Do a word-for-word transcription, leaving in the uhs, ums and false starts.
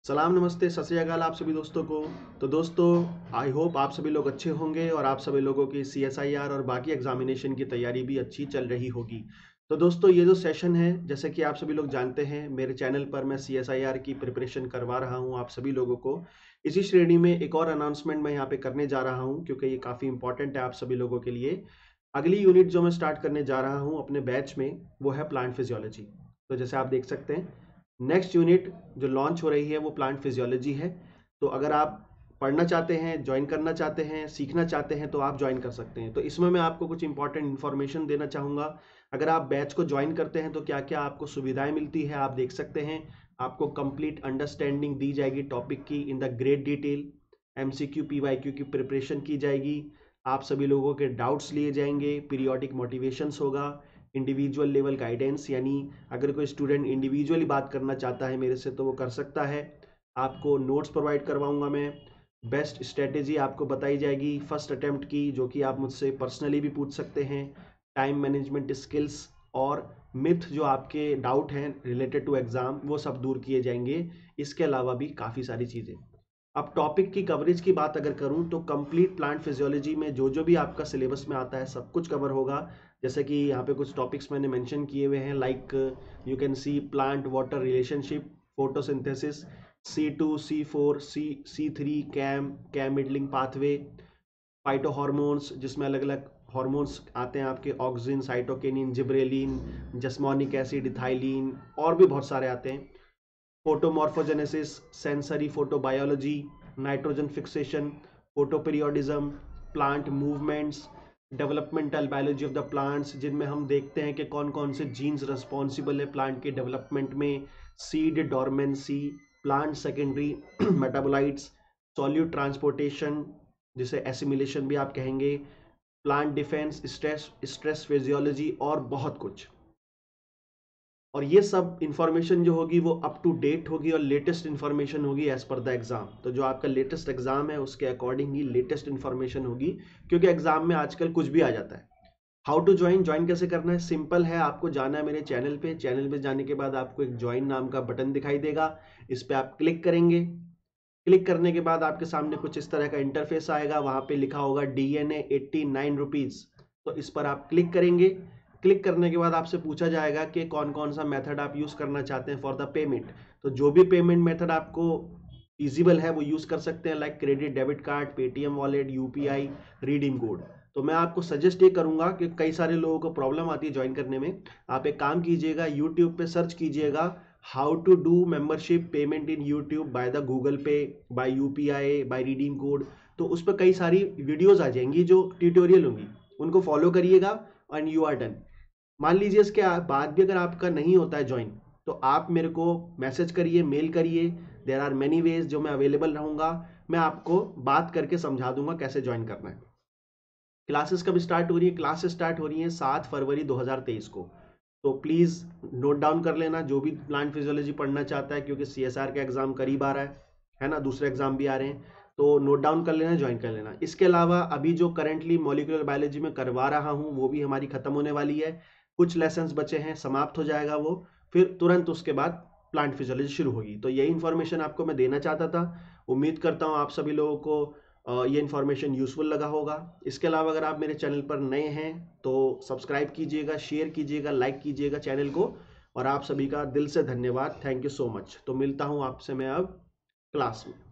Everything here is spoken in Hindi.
सलाम नमस्ते सत श्री अकाल आप सभी दोस्तों को। तो दोस्तों, आई होप आप सभी लोग अच्छे होंगे और आप सभी लोगों की सी एस आई आर और बाकी एग्जामिनेशन की तैयारी भी अच्छी चल रही होगी। तो दोस्तों, ये जो सेशन है, जैसे कि आप सभी लोग जानते हैं, मेरे चैनल पर मैं सी एस आई आर की प्रिपरेशन करवा रहा हूँ आप सभी लोगों को। इसी श्रेणी में एक और अनाउंसमेंट मैं यहाँ पे करने जा रहा हूँ, क्योंकि ये काफ़ी इंपॉर्टेंट है आप सभी लोगों के लिए। अगली यूनिट जो मैं स्टार्ट करने जा रहा हूँ अपने बैच में, वो है प्लांट फिजियोलॉजी। तो जैसे आप देख सकते हैं, नेक्स्ट यूनिट जो लॉन्च हो रही है वो प्लांट फिजियोलॉजी है। तो अगर आप पढ़ना चाहते हैं, ज्वाइन करना चाहते हैं, सीखना चाहते हैं, तो आप ज्वाइन कर सकते हैं। तो इसमें मैं आपको कुछ इंपॉर्टेंट इन्फॉर्मेशन देना चाहूँगा। अगर आप बैच को ज्वाइन करते हैं तो क्या क्या आपको सुविधाएं मिलती है आप देख सकते हैं। आपको कंप्लीट अंडरस्टैंडिंग दी जाएगी टॉपिक की in the great detail. M C Q P Y Q की प्रिपरेशन की जाएगी। आप सभी लोगों के डाउट्स लिए जाएंगे, पीरियोडिक मोटिवेशंस होगा, इंडिविजुअल लेवल गाइडेंस, यानी अगर कोई स्टूडेंट इंडिविजुअली बात करना चाहता है मेरे से तो वो कर सकता है। आपको नोट्स प्रोवाइड करवाऊंगा मैं। बेस्ट स्ट्रेटेजी आपको बताई जाएगी फर्स्ट अटेम्प्ट की, जो कि आप मुझसे पर्सनली भी पूछ सकते हैं। टाइम मैनेजमेंट स्किल्स और मिथ जो आपके डाउट हैं रिलेटेड टू एग्जाम, वो सब दूर किए जाएंगे। इसके अलावा भी काफ़ी सारी चीज़ें। अब टॉपिक की कवरेज की बात अगर करूं तो कंप्लीट प्लांट फिजियोलॉजी में जो जो भी आपका सिलेबस में आता है सब कुछ कवर होगा। जैसे कि यहाँ पे कुछ टॉपिक्स मैंने मेंशन किए हुए हैं, like you can see plant water relationship, photosynthesis, C two C four C C three CAM CAM middling pathway, phytohormones जिसमें अलग अलग हॉर्मोन्स आते हैं आपके, auxin, cytokinin, gibberellin, jasmonic acid, ethylene, और भी बहुत सारे आते हैं। Photomorphogenesis, sensory photobiology, nitrogen fixation, photoperiodism, plant movements, developmental biology of the plants, जिनमें हम देखते हैं कि कौन कौन से जीन्स रिस्पॉन्सिबल है प्लांट के डेवलपमेंट में, seed dormancy, plant secondary metabolites, solute transportation जिसे एसिमिलेशन भी आप कहेंगे, plant defence, stress stress physiology और बहुत कुछ। और ये सब इंफॉर्मेशन जो होगी वो अप टू डेट होगी और लेटेस्ट इंफॉर्मेशन होगी एज पर द एग्जाम। तो जो आपका लेटेस्ट एग्जाम है उसके अकॉर्डिंग ही लेटेस्ट इंफॉर्मेशन होगी, क्योंकि एग्जाम में आजकल कुछ भी आ जाता है। हाउ टू ज्वाइन, ज्वाइन कैसे करना है, सिंपल है। आपको जाना है मेरे चैनल पे। चैनल पे जाने के बाद आपको एक ज्वाइन नाम का बटन दिखाई देगा, इस पर आप क्लिक करेंगे। क्लिक करने के बाद आपके सामने कुछ इस तरह का इंटरफेस आएगा, वहां पे लिखा होगा D N A eighty nine rupees. तो इस पर आप क्लिक करेंगे। क्लिक करने के बाद आपसे पूछा जाएगा कि कौन कौन सा मेथड आप यूज करना चाहते हैं फॉर द पेमेंट। तो जो भी पेमेंट मेथड आपको इजिबल है वो यूज कर सकते हैं, like credit, debit card, Paytm wallet, UPI, redeem code. तो मैं आपको सजेस्ट ये करूंगा कि कई सारे लोगों को प्रॉब्लम आती है ज्वाइन करने में। आप एक काम कीजिएगा, यूट्यूब पे सर्च कीजिएगा how to do membership payment in YouTube by the Google Pay, by UPI, by redeem code. तो उस पर कई सारी वीडियोस आ जाएंगी जो ट्यूटोरियल होंगी, उनको फॉलो करिएगा एंड यू आर डन। मान लीजिए इसके बाद भी अगर आपका नहीं होता है ज्वाइन, तो आप मेरे को मैसेज करिए, मेल करिए। देयर आर मेनी वेज जो मैं अवेलेबल रहूंगा। मैं आपको बात करके समझा दूंगा कैसे ज्वाइन करना है। क्लासेस कब स्टार्ट हो रही है? क्लासेस स्टार्ट हो रही है सात फरवरी दो हज़ार तेईस को। तो प्लीज़ नोट डाउन कर लेना जो भी प्लांट फिजियोलॉजी पढ़ना चाहता है, क्योंकि सी एस आर का एग्जाम करीब आ रहा है है ना, दूसरे एग्जाम भी आ रहे हैं। तो नोट डाउन कर लेना, ज्वाइन कर लेना। इसके अलावा अभी जो करंटली मॉलिक्यूलर बायोलॉजी में करवा रहा हूँ वो भी हमारी खत्म होने वाली है। कुछ लेसन्स बचे हैं, समाप्त हो जाएगा वो, फिर तुरंत उसके बाद प्लांट फिजियोलॉजी शुरू होगी। तो यही इन्फॉर्मेशन आपको मैं देना चाहता था। उम्मीद करता हूँ आप सभी लोगों को अ, ये इन्फॉर्मेशन यूजफुल लगा होगा। इसके अलावा अगर आप मेरे चैनल पर नए हैं तो सब्सक्राइब कीजिएगा, शेयर कीजिएगा, लाइक कीजिएगा चैनल को। और आप सभी का दिल से धन्यवाद, थैंक यू सो मच। तो मिलता हूँ आपसे मैं अब क्लास में।